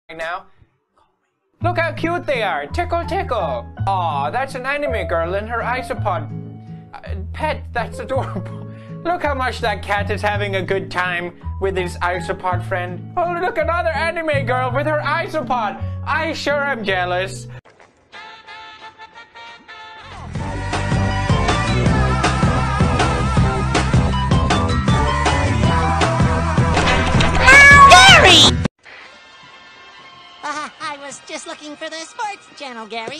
right now. Look how cute they are. Tickle, tickle. Aw, that's an anime girl in her isopod. Pet, that's adorable. Look how much that cat is having a good time with his isopod friend. Oh, look, another anime girl with her isopod. I sure am jealous. I was just looking for the sports channel, Gary.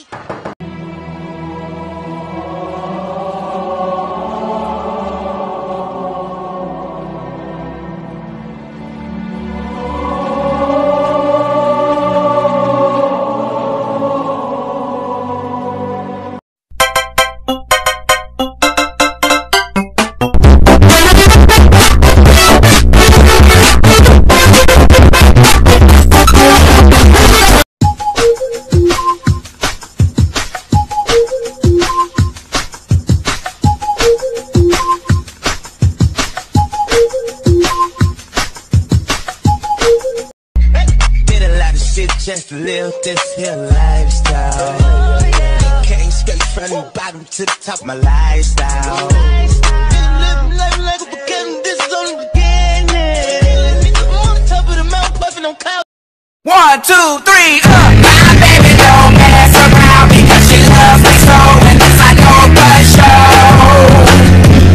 Just to live this here lifestyle. Came straight from the bottom to the top of my lifestyle. Living like a beginning, this is only the beginning. I'm on top of the mountain, puffing on clouds. 1, 2, 3, my baby don't mess around because she loves me so, and this I know for sure.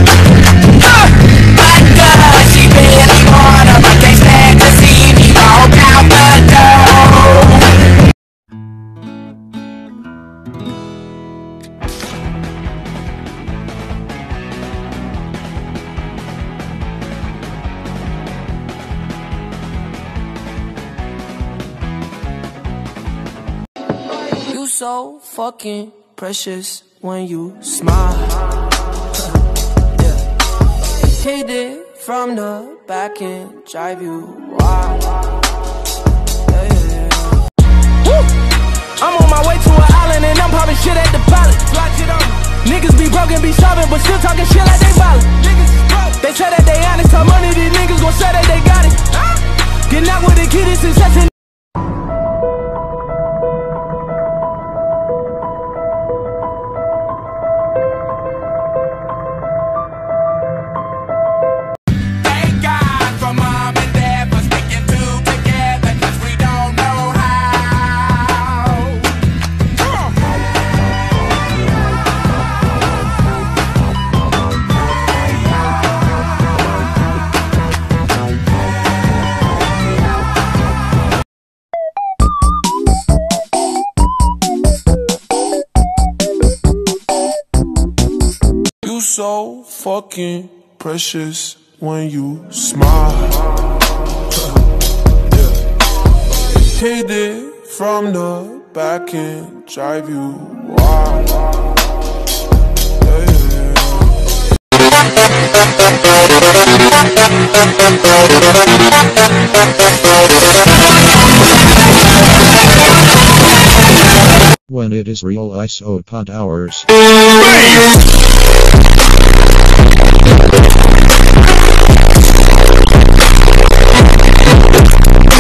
But she really wanna, but can't stand to see me walk out the door. You so fucking precious when you smile. Yeah. Hit it from the back and drive you wild. I'm on my way to an island and I'm popping shit at the pilot. Niggas be broken, be starving, but still talking shit like they violent. They say that they honest, how money these niggas gon' say that they got it. Getting out with the kid is success. So fucking precious when you smile. Yeah. Hit it from the back and drive you wild. When it is real isopod hours.